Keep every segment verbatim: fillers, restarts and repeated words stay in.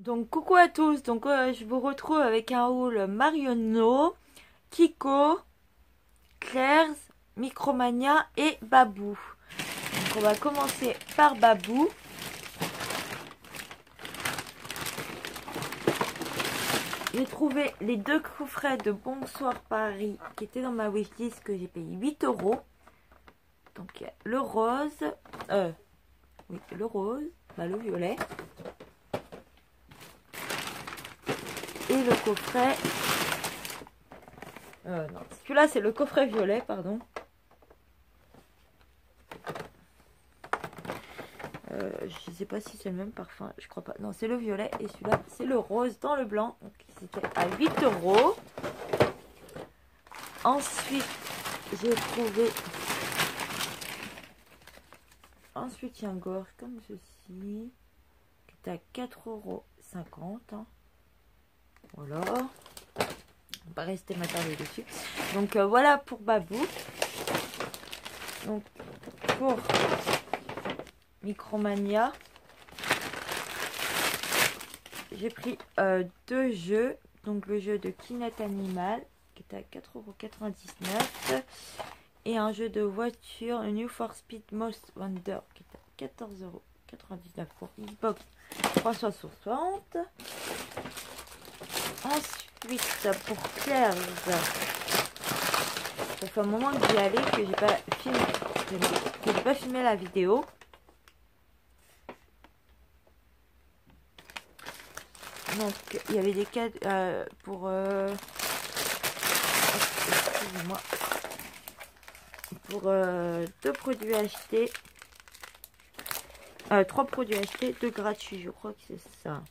Donc coucou à tous, donc euh, je vous retrouve avec un haul Marionneau, Kiko, Claire's, Micromania et Babou. Donc on va commencer par Babou. J'ai trouvé les deux coffrets de Bonsoir Paris qui étaient dans ma wishlist que j'ai payé huit euros. Donc le rose, euh, oui le rose, bah, le violet. Et le coffret, euh, non, celui-là c'est le coffret violet, pardon. Euh, je sais pas si c'est le même parfum, je crois pas. Non, c'est le violet et celui-là c'est le rose dans le blanc. Donc c'était à huit euros. Ensuite, j'ai trouvé. Ensuite, il y a un gorge comme ceci qui est à quatre euros cinquante. Hein. Voilà. On va pas rester m'attarder dessus. Donc euh, voilà pour Babou. Donc pour Micromania, j'ai pris euh, deux jeux. Donc le jeu de Kinect Animal qui est à quatre euros quatre-vingt-dix-neuf et un jeu de voiture New for Speed Most Wonder qui est à quatorze euros quatre-vingt-dix-neuf pour Xbox trois cent soixante. Ensuite pour Claire's, ça fait un moment que j'y allais que j'ai pas filmé, que j'ai pas filmé la vidéo. Donc il y avait des cas euh, pour euh, excusez-moi, pour euh, deux produits achetés, euh, trois produits achetés, deux gratuits, je crois que c'est ça.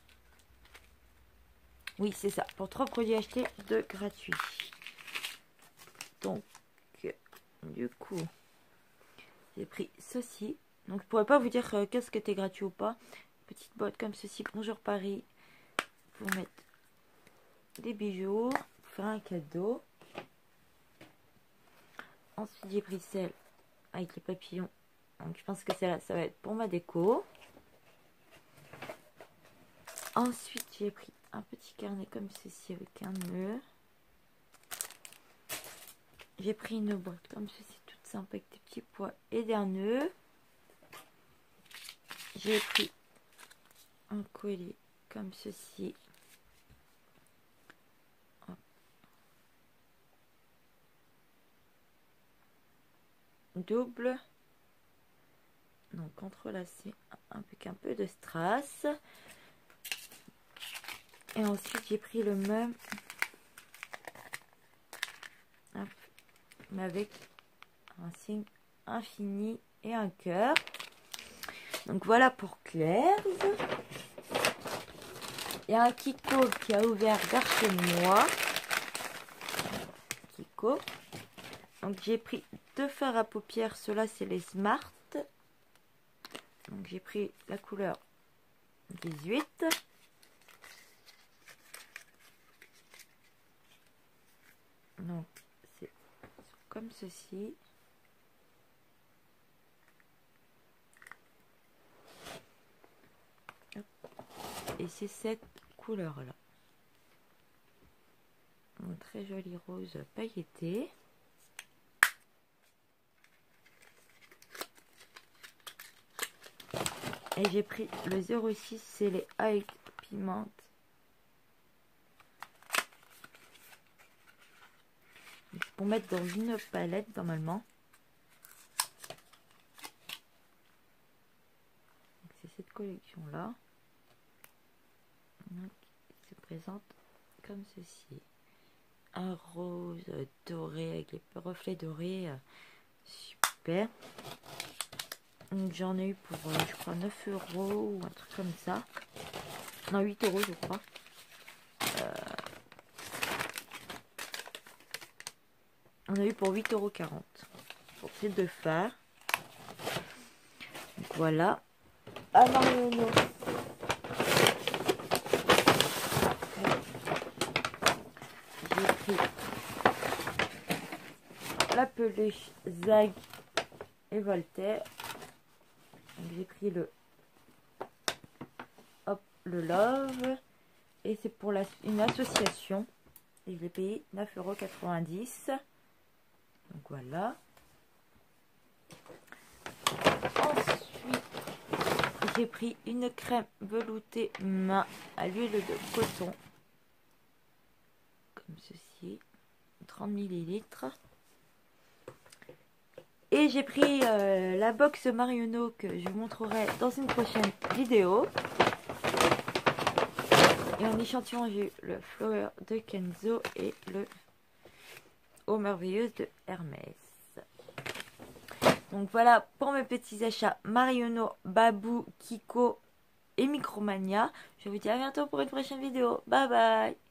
Oui, c'est ça, pour trois produits achetés, deux gratuits. Donc du coup j'ai pris ceci. Donc je pourrais pas vous dire euh, qu'est-ce que t'es gratuit ou pas. Petite boîte comme ceci, Bonjour Paris, pour mettre des bijoux, pour faire un cadeau. Ensuite j'ai pris celle avec les papillons. Donc je pense que celle-là ça va être pour ma déco. Ensuite j'ai pris un petit carnet comme ceci avec un nœud. J'ai pris une boîte comme ceci toute simple avec des petits pois et des nœuds. J'ai pris un collier comme ceci. Hop. Double. Donc entrelacé avec un peu de strass. Et ensuite j'ai pris le même. Hop. Mais avec un signe infini et un cœur. Donc voilà pour Claire's. Il y a un Kiko qui a ouvert vers chez moi. Kiko. Donc j'ai pris deux fards à paupières. Ceux-là c'est les Smart. Donc j'ai pris la couleur dix-huit. Donc c'est comme ceci. Et c'est cette couleur là. Un très joli rose pailleté. Et j'ai pris le zéro six, c'est les High Piment. Pour mettre dans une palette normalement. C'est cette collection là. Donc, il se présente comme ceci. Un rose doré avec les reflets dorés. Super. J'en ai eu pour, euh, je crois, neuf euros ou un truc comme ça. Non, huit euros, je crois. Euh, on a eu pour huit euros quarante. Pour ces deux fards. Donc voilà. Ah non, non, non. J'ai pris la peluche Zag et Voltaire. J'ai pris le hop le Love. Et c'est pour la, une association. Et je l'ai payé neuf euros quatre-vingt-dix. Donc voilà. Ensuite, j'ai pris une crème veloutée main à l'huile de coton. Comme ceci. trente millilitres. Et j'ai pris euh, la box Marionneau que je vous montrerai dans une prochaine vidéo. Et en échantillon, j'ai eu le Flower de Kenzo et le Eau Merveilleuse de Hermès. Donc voilà pour mes petits achats Marionneau, Babou, Kiko et Micromania. Je vous dis à bientôt pour une prochaine vidéo. Bye bye!